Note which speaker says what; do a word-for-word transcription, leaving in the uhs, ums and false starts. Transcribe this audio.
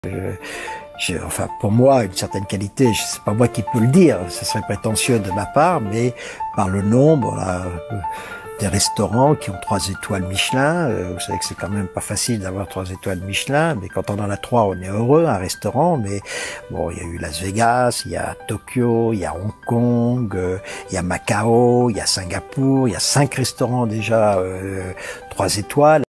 Speaker 1: Euh, je, enfin, pour moi, une certaine qualité, c'est pas moi qui peux le dire, ce serait prétentieux de ma part, mais par le nombre là, euh, des restaurants qui ont trois étoiles Michelin, euh, vous savez que c'est quand même pas facile d'avoir trois étoiles Michelin, mais quand on en a trois, on est heureux, un restaurant, mais bon, il y a eu Las Vegas, il y a Tokyo, il y a Hong Kong, euh, il y a Macao, il y a Singapour, il y a cinq restaurants déjà, euh, trois étoiles.